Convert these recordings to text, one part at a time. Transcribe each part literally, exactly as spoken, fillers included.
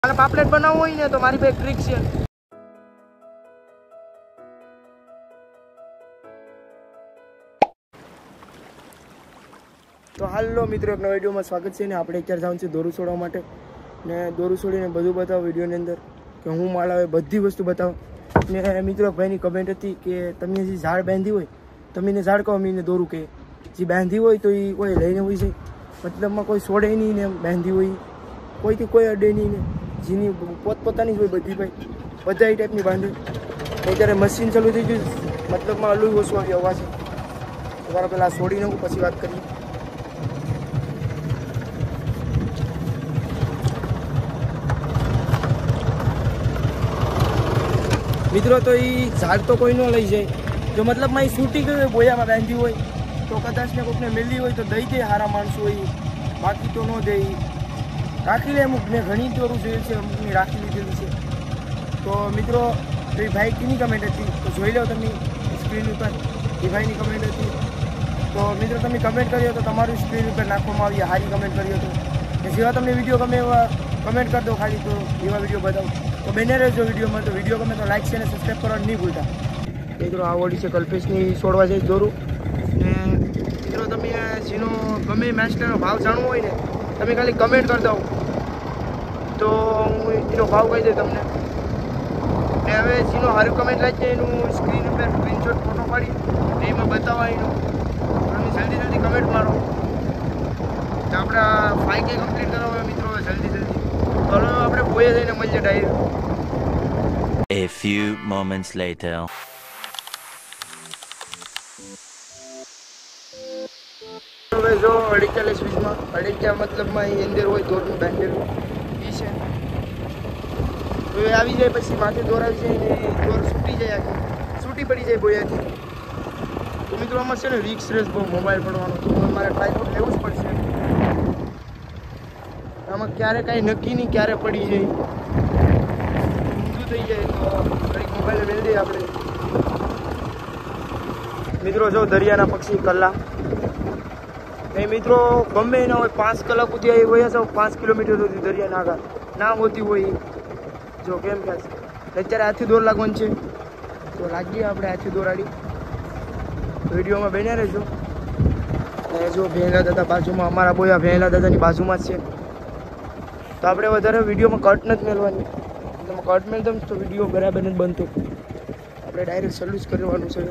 મારે પાપલેટ બનાવવું હોય ને તો મારી પાસે ટ્રીક છે. તો હાલો મિત્રો, એક નવા વિડીયોમાં સ્વાગત છે. ને આપણે અત્યારે જવાનું છે દોરું છોડવા માટે, ને દોરું છોડીને બધું બતાવો વિડીયોની અંદર કે હું માળ આવે બધી વસ્તુ બતાવો. ને મિત્રો ભાઈની કમેન્ટ હતી કે તમે જે ઝાડ બાંધી હોય તમે ઝાડ કહો અમીને દોરું કહે, જે બાંધી હોય તો એ કોઈ લઈને હોય છે, મતલબમાં કોઈ છોડે નહીં ને બાંધી હોય કોઈથી કોઈ અડે નહીં ને જેની પોતપોતાની જ હોય બધી ભાઈ બધા એ ટાઈપની બાંધે. અત્યારે મશીન ચાલુ થઈ ગયું, મતલબમાં અલું ઓછું આવી અવાજ તમારા પહેલાં છોડીને હું પછી વાત કરીએ. મિત્રો તો એ ઝાડ તો કોઈ ન લઈ જાય, જો મતલબમાં એ છૂટી ગયું હોય બોયામાં બાંધી હોય તો કદાચ ને કોઈને મેલી હોય તો દઈ દે સારા માણસો હોય, બાકી તો ન દે. રાખી લે અમુક, મેં ઘણી દોરું જોયું છે અમુકની રાખી લીધેલી છે. તો મિત્રો તો એ ભાઈ કીની કમેન્ટ હતી તો જોઈ લો તમે સ્ક્રીન ઉપર, એ ભાઈની કમેન્ટ હતી. તો મિત્રો તમે કમેન્ટ કર્યો તો તમારું સ્ક્રીન ઉપર નાખવામાં આવી, સારી કમેન્ટ કર્યો હતો. ને જેવા તમને વિડીયો ગમે એવા કમેન્ટ કરી દો ખાલી, તો એવા વિડીયો બતાવો. તો બને રહેજો વિડીયોમાં. તો વિડીયો ગમે તો લાઈક છે અને સબસ્ક્રાઈબ કરવાનું નહીં ભૂલતા. મિત્રો આ ઓડી છે કલ્પેશની છોડવા જાય દોરું. ને મિત્રો તમે જેનો ગમે મેસ્ટરનો ભાવ જાણવો હોય ને તમે ખાલી કમેન્ટ કરી દો તો હું એનો ભાવ કહી દઉં તમને. ને હવે જેનો સારું કમેન્ટ લાગે એનું સ્ક્રીન ઉપર સ્ક્રીનશોટ ફોટો પાડી ને એમાં બતાવવા એનું તમે જલ્દી જલ્દી કમેન્ટ મારો. આપણે ફાઈવ કે કમ્પ્લીટ કરવા હોય મિત્રો જલ્દી જલ્દી. તો આપણે બોયે જઈને મળીએ direct. A few moments later. હવે જો અડીચાલીસ વીસમાં અડીચા મતલબમાં એ અંદર હોય દોરનું બાંધેલું એ છે. તો એ આવી જાય પછી માથે દોર આવી જાય ને દોર છૂટી જાય, આખી છૂટી પડી જાય બોયાથી. તો મિત્રો આમાં છે ને રિક્સ રેસ બહુ મોબાઈલ પડવાનો, તો મારે ટ્રાયપોડ લેવું જ પડશે. આમાં ક્યારે કાંઈ નક્કી નહીં ક્યારે પડી જાય, ઊંધું થઈ જાય તો કંઈક મોબાઈલ મેળ દઈએ આપણે. મિત્રો જો દરિયાના પક્ષી કલ્લા નહીં મિત્રો ગમે એના હોય પાંચ કલાક સુધી આવી હોય છે, પાંચ કિલોમીટર સુધી દરિયા નાગા ના હોતી હોય. જો કેમ કે અત્યારે હાથી દોર લાગવાનું છે તો લાગીએ આપણે હાથી દોરાડી. વિડીયોમાં બન્યા રહેજો. અને જો ભેંલા દાદા બાજુમાં, અમારા બોયા ભેંલા દાદાની બાજુમાં જ છે. તો આપણે વધારે વિડીયોમાં કટ નથી મેળવાની, તમે કટ મેળ દમ તો વિડીયો બરાબર નથી બનતો. આપણે ડાયરેક્ટ સર્વિસ કરવાનું છે.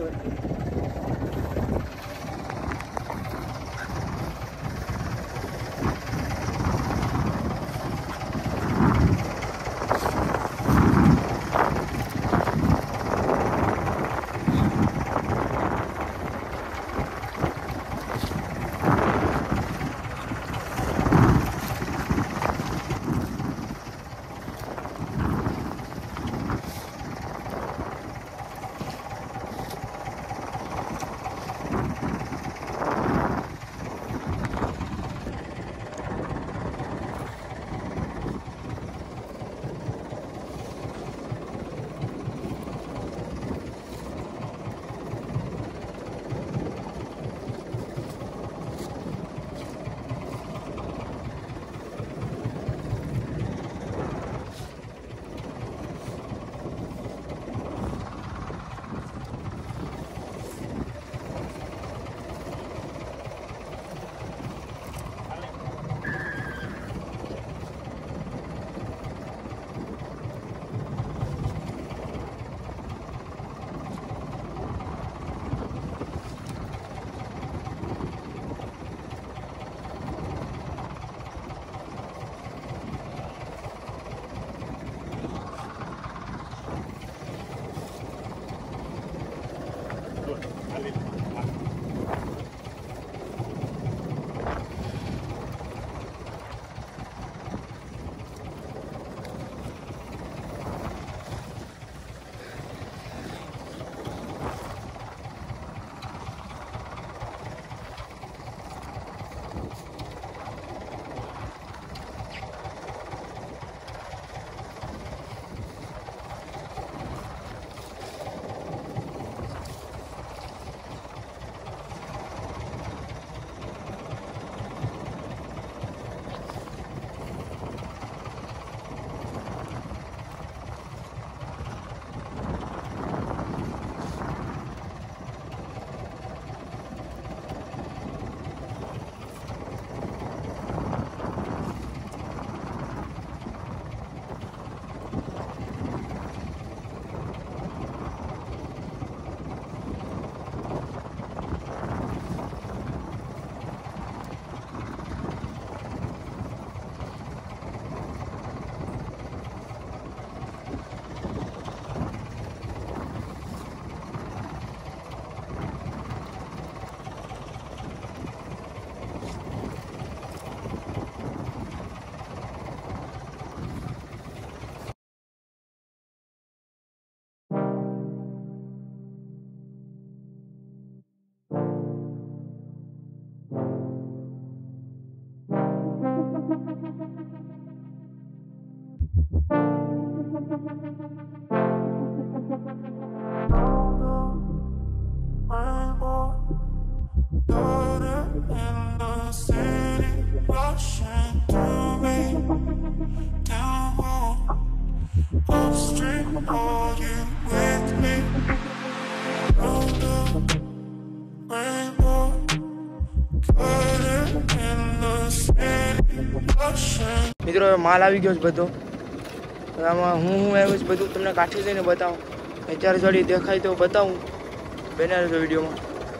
મિત્રો માલ આવી ગયો છે બધો. આમાં હું હું આવ્યું છે બધું તમને કાઠી જઈને બતાવું. અત્યારે જોડી દેખાય તો બતાવું. બને રહેજો વિડીયોમાં.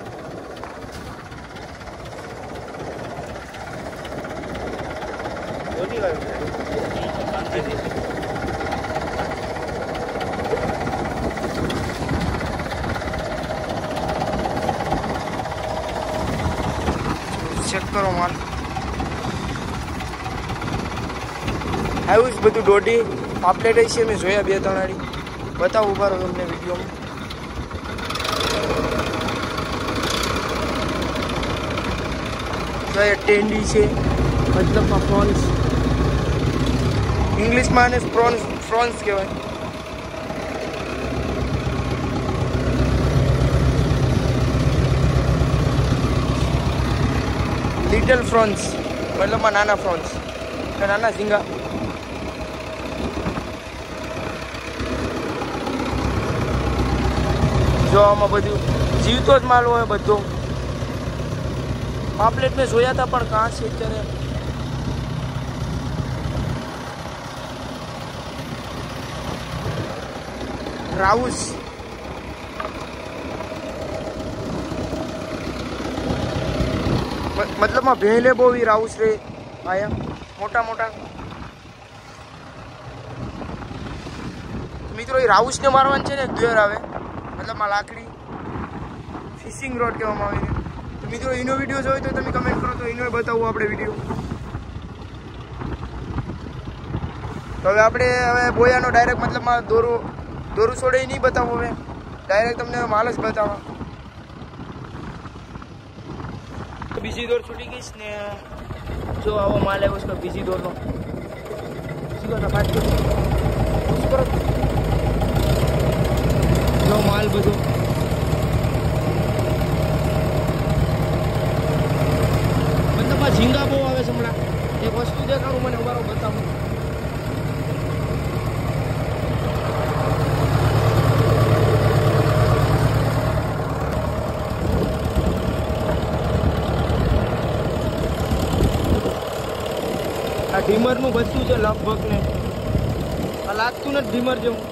ચેક કરો માલ. આવ્યું જ બધું દોઢી પાપલેટ છે. મેં જોયા બે ત્રણ આડી બતાવું ઉભા રહો તમને વિડીયોમાં. જો એ ટેન્ડી છે મતલબમાં પ્રોન્સ. ઇંગ્લિશમાં આને પ્રોન્સ પ્રોન્સ કહેવાય. લિટલ ફ્રોન્સ મતલબમાં નાના ફ્રોન્સ, નાના ઝીંગા. જો આમાં બધું જીવતો જ માલ હોય બધો. પાપલેટ મેં જોયા હતા પણ કાં છે અત્યારે. રાઉસ મતલબમાં ભેલે બહુ રાઉસ રે આયા મોટા મોટા. મિત્રો એ રાઉસને મારવાનું છે ને દ્વેર આવે મતલબમાં લાકડી ફિશિંગ રોડ કહેવામાં આવે છે. તો મિત્રો એનો વિડીયો જોયો તો તમે કમેન્ટ કરો તો એનો બતાવું આપણે વિડીયો. તો હવે આપણે હવે બોયાનો ડાયરેક્ટ મતલબમાં દોરો દોરું છોડે નહીં બતાવું. હવે ડાયરેક્ટ તમને માલ જ બતાવવા. બીજી દોર છૂટી ગઈશ ને જો આવો માલ આવ્યો છે બીજી દોરનો. જો માલ બધો મતલબમાં ઝીંગા બહુ આવે છે હમણાં. એક વસ્તુ દેખાડું મને ઉભારો બતાવું. આ ડીમરનું બચ્ચું છે લગભગ ને આ લાગતું નથી ડીમર જેવું.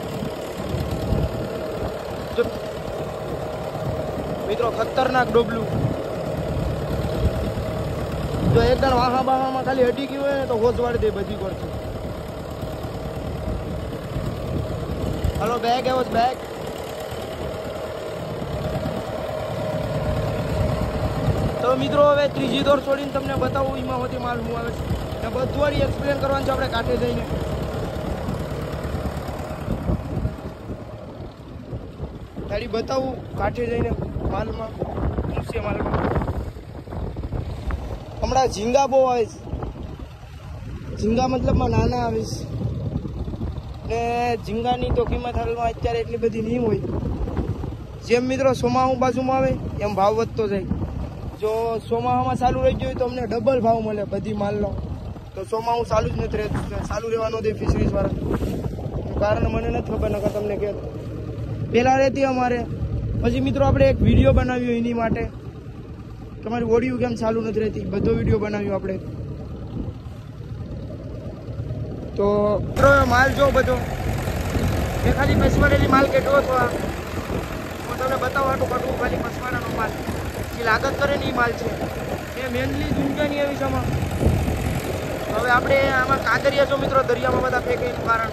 મિત્રો ખતરનાક ડોબલું. જો એકદમ વાહા બાહામાં ખાલી હટી ગયું હોય ને તો હોશ વાળી દે બધી કરશે. હલો બેગ એવો બેગ. તો મિત્રો હવે ત્રીજી દોર છોડીને તમને બતાવું એમાં હોતી માલ હું આવે છે ને બધું વાળી એક્સપ્લેન કરવાનું છે આપણે કાંઠે જઈને. ગાડી બતાવું કાંઠે જઈને માલમાં શું છે માલમાં. હમણાં ઝીંગા બહુ આવે છે. ઝીંગા મતલબમાં નાના આવે છે ને ઝીંગાની તો કિંમત હાલમાં અત્યારે એટલી બધી નહીં હોય. જેમ મિત્રો સોમાહું બાજુમાં આવે એમ ભાવ વધતો જાય. જો સોમાહામાં ચાલુ રહી ગયું તો અમને ડબલ ભાવ મળે બધી માલનો. તો સોમાહું ચાલુ જ નથી રહેતું. ચાલુ રહેવાનો દે ફિશરીઝ વાળા. કારણ મને નથી ખબર નકર તમને કહે પહેલાં રહેતી અમારે. પછી મિત્રો આપણે એક વિડીયો બનાવ્યો એની માટે તમારી ઓડિયો કેમ ચાલુ નથી રહેતી બધો વિડીયો બનાવ્યો આપણે. તો મિત્રો માલ જો બધો એ ખાલી પસવાડેલી માલ કેટલો હતો. આ હું તમને બતાવવાનું કાઢું ખાલી પસવાડાનો માલ જે લાગત કરે ને એ માલ છે એ મેનલી દુનિયાની આવી છે આમાં. હવે આપણે આમાં કાંકરિયા જો મિત્રો દરિયામાં બધા ફેંકે એનું કારણ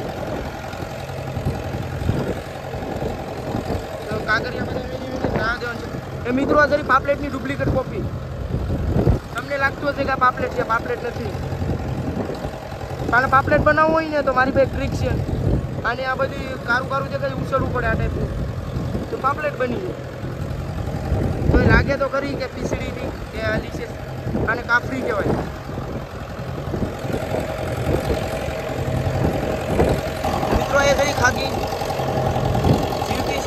કાંકરિયા બધા ના દેવાનું છે. એ મિત્રો આ જરી પાપલેટની ડુપ્લિકેટ કોપી. તમને લાગતું હશે કે આ પાપલેટ છે, પાપલેટ નથી. કારણ પાપલેટ બનાવવું હોય ને તો મારી પાસે ટ્રીક છે. અને આ બધી કારું કારું જે કંઈ ઉછળવું પડે આ ટાઈપનું તો પાપલેટ બની જાય. તો એ લાગે તો ખરી કે પીસડીની કે આલી છે આને કાફરી કહેવાય. મિત્રો એ ખરી ખાગી જીવતી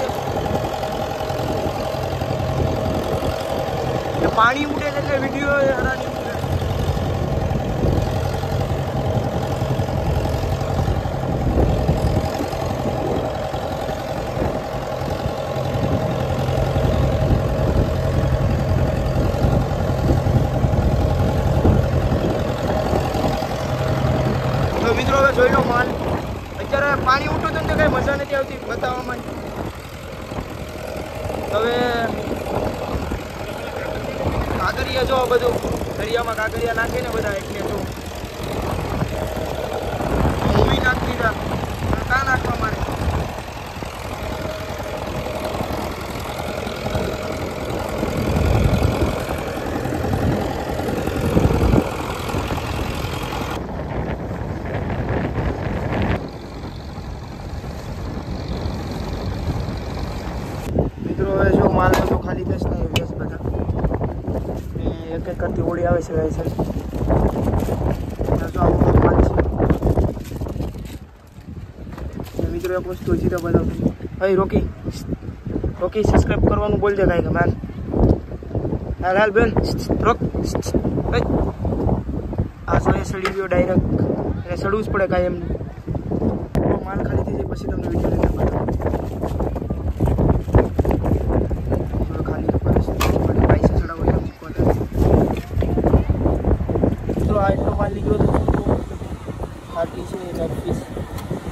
છે પાણી ઉડે એટલે વિડીયો હરાની ઉડે મિત્રો હવે જોઈ લો માલ અત્યારે પાણી ઉઠું તો કઈ મજા નથી આવતી બતાવવામાં હવે કાગળિયા જો બધું દરિયામાં કાગળિયા નાખે ને બધા એટલે તો મૂવી નાખી દીધા કાં નાખવા મારે હવે જો માલ બધો ખાલી થશે ને વેસ બધા એક એક કરતી ઓળી આવે છે ગાય છે જો આવું બધું માલ છે મિત્રો એક વસ્તુ હજી તો બધા ભાઈ રોકી રોકી સબસ્ક્રાઈબ કરવાનું બોલજે ગાય કે માલ હાલ હાલ બેન રોક આ સો એ સડી ગયો ડાયરેક્ટ એને સડવું જ પડે કાંઈ એમને માલ ખાલી થઈ જાય પછી તમને વિડીયો લેતા બતાવું આટલો માલ લીધો હતો ખાટી છે એક પીસ